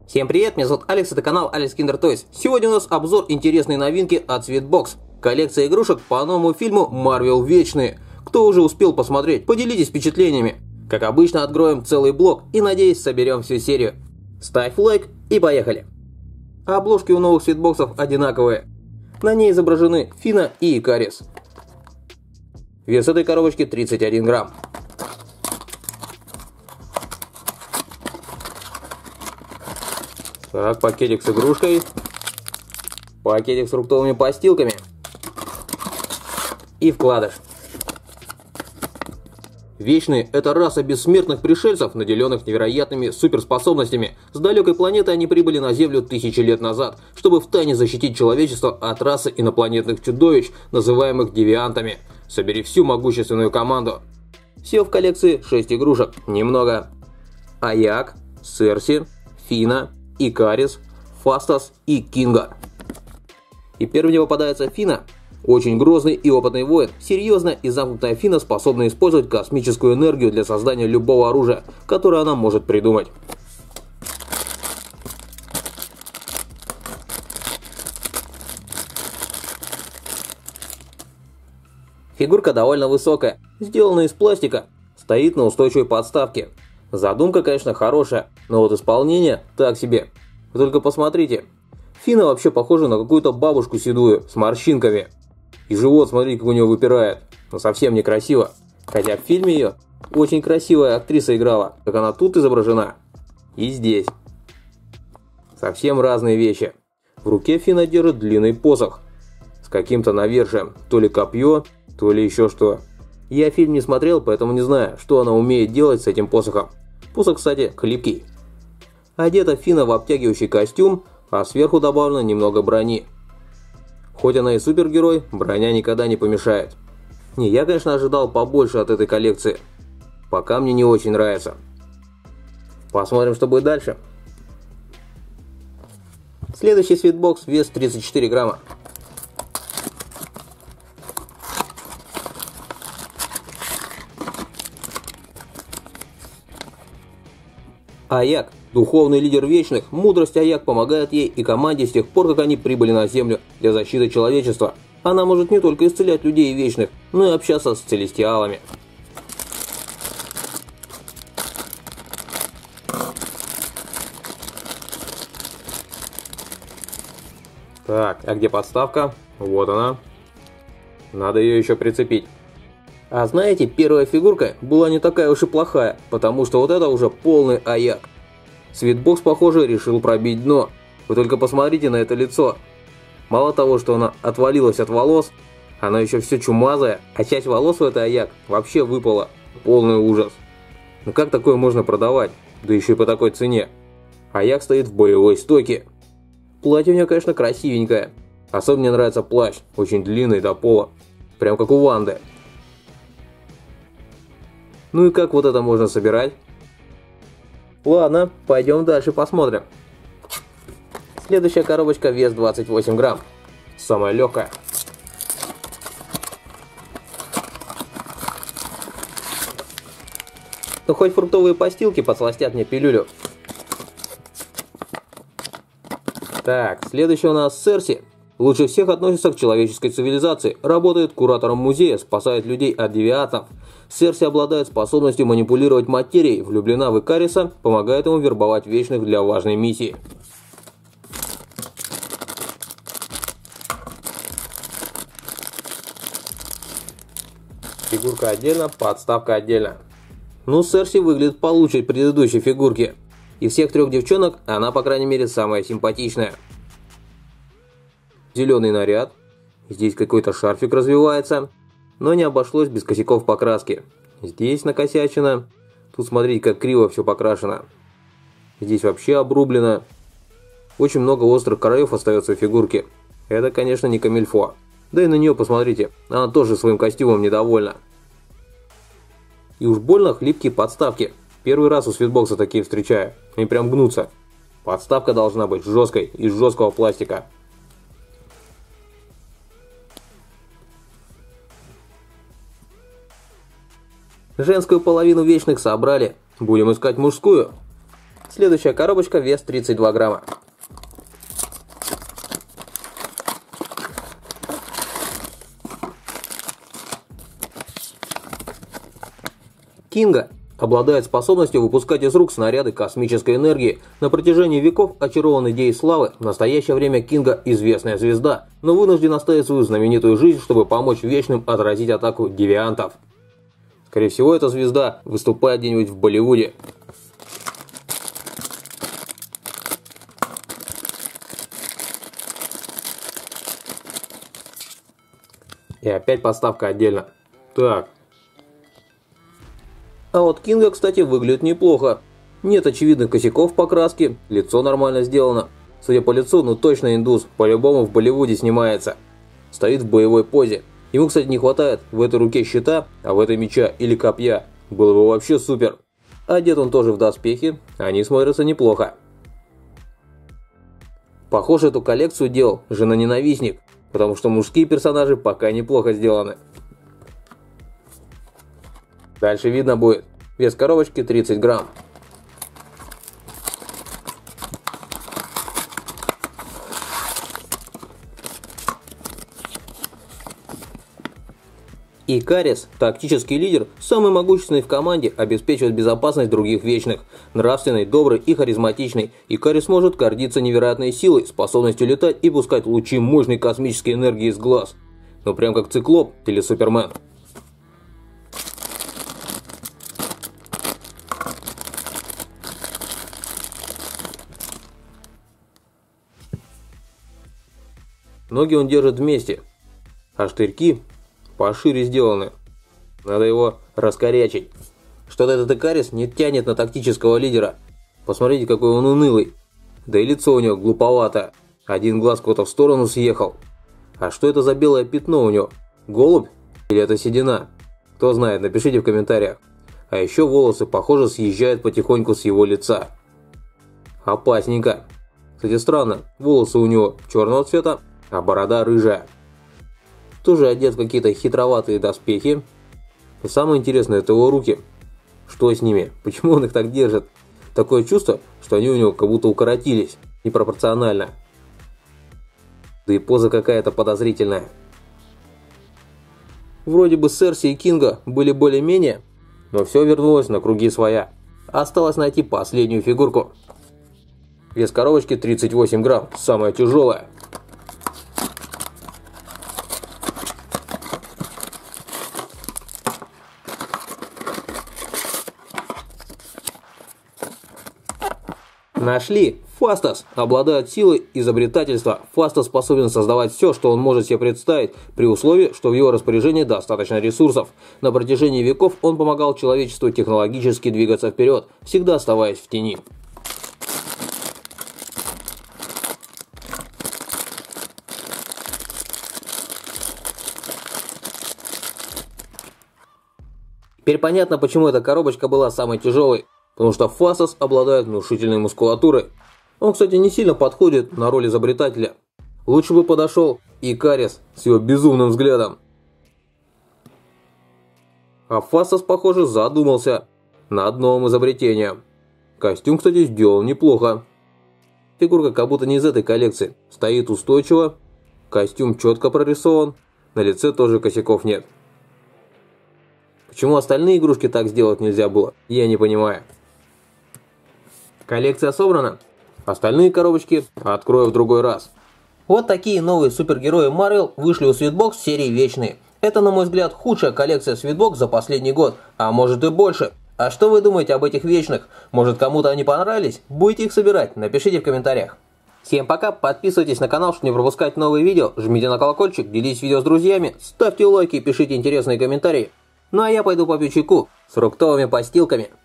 Всем привет, меня зовут Алекс, это канал Alex Kinder Toys. Сегодня у нас обзор интересной новинки от Sweetbox. Коллекция игрушек по новому фильму Marvel Вечные. Кто уже успел посмотреть, поделитесь впечатлениями. Как обычно, откроем целый блок и, надеюсь, соберем всю серию. Ставь лайк и поехали. Обложки у новых Sweetbox'ов одинаковые. На ней изображены Фина и Икарис. Вес этой коробочки 31 грамм. Так, пакетик с игрушкой. Пакетик с фруктовыми постилками. И вкладыш. Вечные – это раса бессмертных пришельцев, наделенных невероятными суперспособностями. С далекой планеты они прибыли на Землю тысячи лет назад, чтобы втайне защитить человечество от расы инопланетных чудовищ, называемых девиантами. Собери всю могущественную команду. Всего в коллекции 6 игрушек. Немного. Аяк, Серси, Фина, Икарис, Фастас и Кинга. И первым мне попадается Фина. Очень грозный и опытный воин. Серьезная и замкнутая Фина способна использовать космическую энергию для создания любого оружия, которое она может придумать. Фигурка довольно высокая, сделана из пластика, стоит на устойчивой подставке. Задумка, конечно, хорошая, но вот исполнение так себе. Вы только посмотрите. Фина вообще похожа на какую-то бабушку седую, с морщинками. И живот, смотрите, как у нее выпирает. Но совсем некрасиво. Хотя в фильме ее очень красивая актриса играла, как она тут изображена. И здесь. Совсем разные вещи. В руке Фина держит длинный посох. С каким-то навершием. То ли копье, то ли еще что. Я фильм не смотрел, поэтому не знаю, что она умеет делать с этим посохом. Посох, кстати, хлипкий. Одета Фина в обтягивающий костюм, а сверху добавлено немного брони. Хоть она и супергерой, броня никогда не помешает. Не, я, конечно, ожидал побольше от этой коллекции. Пока мне не очень нравится. Посмотрим, что будет дальше. Следующий Sweetbox, вес 34 грамма. Аяк, духовный лидер Вечных, мудрость Аяк помогает ей и команде с тех пор, как они прибыли на Землю для защиты человечества. Она может не только исцелять людей Вечных, но и общаться с целестиалами. Так, а где подставка? Вот она. Надо ее еще прицепить. А знаете, первая фигурка была не такая уж и плохая, потому что вот это уже полный Аяк. Sweetbox, похоже, решил пробить дно. Вы только посмотрите на это лицо. Мало того, что она отвалилась от волос, она еще все чумазая, а часть волос в этой Аяк вообще выпала. Полный ужас. Ну как такое можно продавать? Да еще и по такой цене. Аяк стоит в боевой стойке. Платье у нее, конечно, красивенькое. Особенно мне нравится плащ, очень длинный до пола. Прям как у Ванды. Ну и как вот это можно собирать? Ладно, пойдем дальше посмотрим. Следующая коробочка, вес 28 грамм. Самая легкая. Ну хоть фруктовые постилки подсластят мне пилюлю. Так, следующий у нас Серси. Лучше всех относится к человеческой цивилизации, работает куратором музея, спасает людей от девиантов. Серси обладает способностью манипулировать материей, влюблена в Икариса, помогает ему вербовать Вечных для важной миссии. Фигурка отдельно, подставка отдельно. Ну, Серси выглядит получше предыдущей фигурки. Из всех трех девчонок она, по крайней мере, самая симпатичная. Зеленый наряд. Здесь какой-то шарфик развивается. Но не обошлось без косяков покраски. Здесь накосячено. Тут смотрите, как криво все покрашено. Здесь вообще обрублено. Очень много острых краев остается у фигурки. Это, конечно, не камильфо. Да и на нее посмотрите. Она тоже своим костюмом недовольна. И уж больно хлипкие подставки. Первый раз у Sweetbox'а такие встречаю. Они прям гнутся. Подставка должна быть жесткой, из жесткого пластика. Женскую половину Вечных собрали. Будем искать мужскую. Следующая коробочка, вес 32 грамма. Кинга обладает способностью выпускать из рук снаряды космической энергии. На протяжении веков очарован идеей славы. В настоящее время Кинга – известная звезда, но вынужден оставить свою знаменитую жизнь, чтобы помочь Вечным отразить атаку девиантов. Скорее всего, эта звезда выступает где-нибудь в Болливуде. И опять подставка отдельно. Так. А вот Кинга, кстати, выглядит неплохо. Нет очевидных косяков в покраске, лицо нормально сделано. Судя по лицу, ну точно индус, по-любому в Болливуде снимается. Стоит в боевой позе. Ему, кстати, не хватает в этой руке щита, а в этой меча или копья. Было бы вообще супер. Одет он тоже в доспехи, они смотрятся неплохо. Похоже, эту коллекцию делал жена-ненавистник, потому что мужские персонажи пока неплохо сделаны. Дальше видно будет. Вес коробочки 30 грамм. Икарис, тактический лидер, самый могущественный в команде, обеспечивает безопасность других Вечных. Нравственный, добрый и харизматичный, Икарис может гордиться невероятной силой, способностью летать и пускать лучи мощной космической энергии из глаз. Ну прям как Циклоп или Супермен. Ноги он держит вместе, а штырьки пошире сделаны. Надо его раскорячить. Что-то этот Икарис не тянет на тактического лидера. Посмотрите, какой он унылый. Да и лицо у него глуповато. Один глаз куда-то в сторону съехал. А что это за белое пятно у него? Голубь? Или это седина? Кто знает, напишите в комментариях. А еще волосы, похоже, съезжают потихоньку с его лица. Опасненько. Кстати, странно, волосы у него черного цвета, а борода рыжая. Тоже одет в какие-то хитроватые доспехи. И самое интересное, это его руки. Что с ними? Почему он их так держит? Такое чувство, что они у него как будто укоротились. Непропорционально. Да и поза какая-то подозрительная. Вроде бы Серси и Кинга были более-менее, но все вернулось на круги своя. Осталось найти последнюю фигурку. Вес коробочки 38 грамм, самая тяжелая. Нашли! Фастас обладает силой изобретательства. Фастас способен создавать все, что он может себе представить, при условии, что в его распоряжении достаточно ресурсов. На протяжении веков он помогал человечеству технологически двигаться вперед, всегда оставаясь в тени. Теперь понятно, почему эта коробочка была самой тяжелой. Потому что Фастас обладает внушительной мускулатурой. Он, кстати, не сильно подходит на роль изобретателя. Лучше бы подошел Икарис с его безумным взглядом. А Фастас, похоже, задумался над новым изобретением. Костюм, кстати, сделан неплохо. Фигурка как будто не из этой коллекции. Стоит устойчиво, костюм четко прорисован, на лице тоже косяков нет. Почему остальные игрушки так сделать нельзя было, я не понимаю. Коллекция собрана. Остальные коробочки открою в другой раз. Вот такие новые супергерои Marvel вышли у Sweetbox серии Вечные. Это, на мой взгляд, худшая коллекция Sweetbox за последний год, а может и больше. А что вы думаете об этих Вечных? Может, кому-то они понравились? Будете их собирать? Напишите в комментариях. Всем пока, подписывайтесь на канал, чтобы не пропускать новые видео, жмите на колокольчик, делитесь видео с друзьями, ставьте лайки и пишите интересные комментарии. Ну а я пойду попью чайку с фруктовыми постилками.